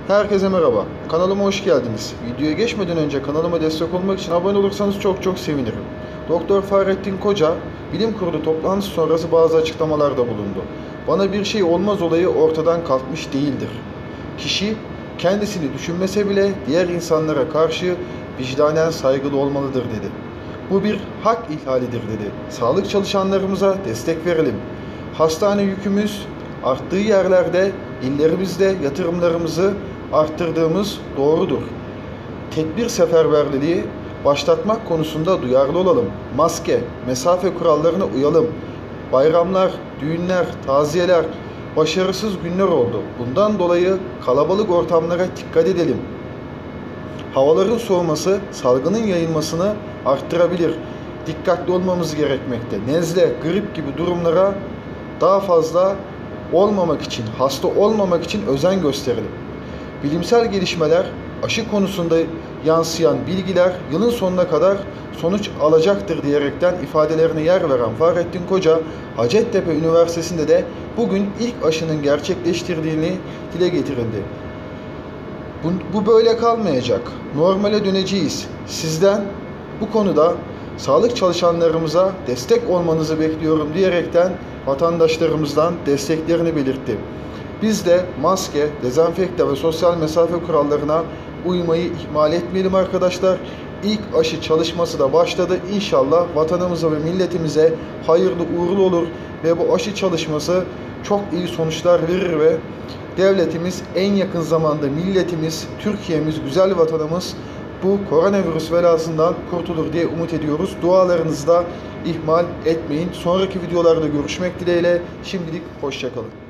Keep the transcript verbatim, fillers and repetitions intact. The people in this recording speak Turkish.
Herkese merhaba. Kanalıma hoş geldiniz. Videoya geçmeden önce kanalıma destek olmak için abone olursanız çok çok sevinirim. Doktor Fahrettin Koca, bilim kurulu toplantısı sonrası bazı açıklamalarda bulundu. Bana bir şey olmaz olayı ortadan kalkmış değildir. Kişi kendisini düşünmese bile diğer insanlara karşı vicdanen saygılı olmalıdır dedi. Bu bir hak ihlalidir dedi. Sağlık çalışanlarımıza destek verelim. Hastane yükümüz arttığı yerlerde illerimizde yatırımlarımızı arttırdığımız doğrudur. Tedbir seferberliği başlatmak konusunda duyarlı olalım. Maske, mesafe kurallarına uyalım. Bayramlar, düğünler, taziyeler, başarısız günler oldu. Bundan dolayı kalabalık ortamlara dikkat edelim. Havaların soğuması salgının yayılmasını arttırabilir. Dikkatli olmamız gerekmekte. Nezle, grip gibi durumlara daha fazla olmamak için, hasta olmamak için özen gösterelim. Bilimsel gelişmeler, aşı konusunda yansıyan bilgiler yılın sonuna kadar sonuç alacaktır diyerekten ifadelerine yer veren Fahrettin Koca, Hacettepe Üniversitesi'nde de bugün ilk aşının gerçekleştirdiğini dile getirildi. Bu, bu böyle kalmayacak. Normale döneceğiz. Sizden bu konuda sağlık çalışanlarımıza destek olmanızı bekliyorum diyerekten vatandaşlarımızdan desteklerini belirtti. Biz de maske, dezenfekte ve sosyal mesafe kurallarına uymayı ihmal etmeyelim arkadaşlar. İlk aşı çalışması da başladı. İnşallah vatanımıza ve milletimize hayırlı uğurlu olur ve bu aşı çalışması çok iyi sonuçlar verir ve devletimiz en yakın zamanda milletimiz, Türkiye'miz, güzel vatanımız bu koronavirüs belasından kurtulur diye umut ediyoruz. Dualarınızı da ihmal etmeyin. Sonraki videolarda görüşmek dileğiyle. Şimdilik hoşça kalın.